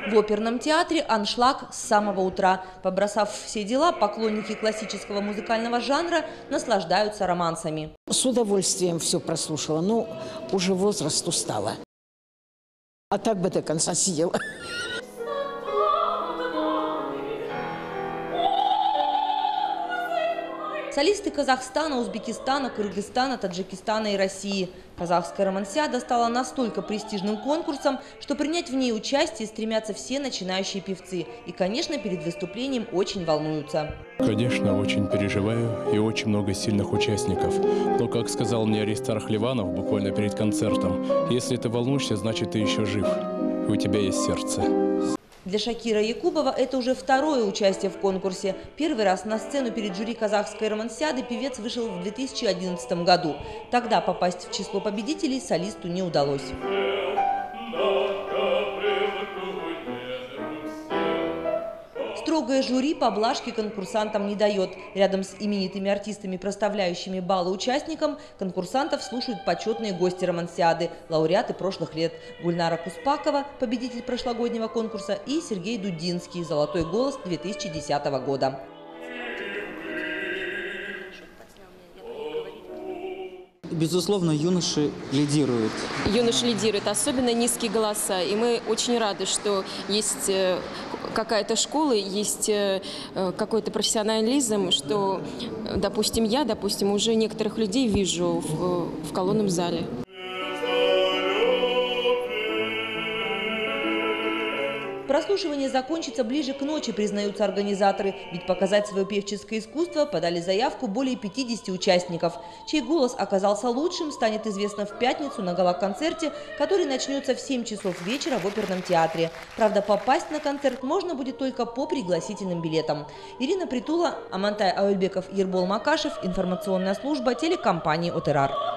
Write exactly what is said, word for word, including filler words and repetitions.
В оперном театре аншлаг с самого утра. Побросав все дела, поклонники классического музыкального жанра наслаждаются романсами. С удовольствием все прослушала, но уже возраст устала. А так бы до конца сидела. Солисты Казахстана, Узбекистана, Кыргызстана, Таджикистана и России. Казахская романсиада стала настолько престижным конкурсом, что принять в ней участие стремятся все начинающие певцы. И, конечно, перед выступлением очень волнуются. Конечно, очень переживаю и очень много сильных участников. Но, как сказал мне Аристарх Ливанов буквально перед концертом, если ты волнуешься, значит ты еще жив, и у тебя есть сердце. Для Шакира Якубова это уже второе участие в конкурсе. Первый раз на сцену перед жюри казахской романсиады певец вышел в две тысячи одиннадцатом году. Тогда попасть в число победителей солисту не удалось. Строгое жюри поблажки конкурсантам не дает. Рядом с именитыми артистами, проставляющими баллы участникам, конкурсантов слушают почетные гости романсиады, лауреаты прошлых лет. Гульнара Куспакова, победитель прошлогоднего конкурса, и Сергей Дудинский, золотой голос две тысячи десятого года. Безусловно, юноши лидируют. Юноши лидируют, особенно низкие голоса. И мы очень рады, что есть какая-то школа, есть какой-то профессионализм, что, допустим, я, допустим, уже некоторых людей вижу в, в колонном зале. Прослушивание закончится ближе к ночи, признаются организаторы. Ведь показать свое певческое искусство подали заявку более пятидесяти участников. Чей голос оказался лучшим, станет известно в пятницу на гала-концерте, который начнется в семь часов вечера в оперном театре. Правда, попасть на концерт можно будет только по пригласительным билетам. Ирина Притула, Амантай Ауэльбеков, Ербол Макашев. Информационная служба телекомпании ОТЕРАР.